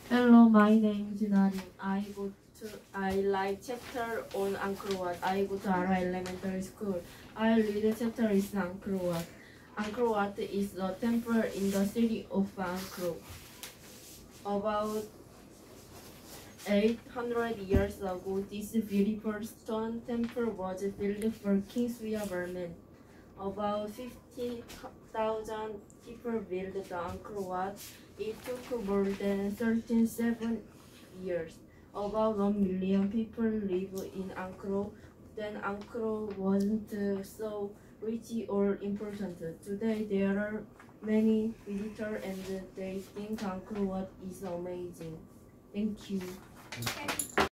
Hello, my name is Nani. I like chapter on Angkor Wat. I go to Ara Elementary School. I read the chapter is Angkor Wat. Angkor Wat is the temple in the city of Angkor. About 800 years ago, this beautiful stone temple was built for King Suryavarman. About 50,000 people built the Angkor Wat. It took more than 37 years. About 1 million people live in Angkor. Then Angkor wasn't so rich or important. Today there are many visitors and they think Angkor Wat is amazing. Thank you.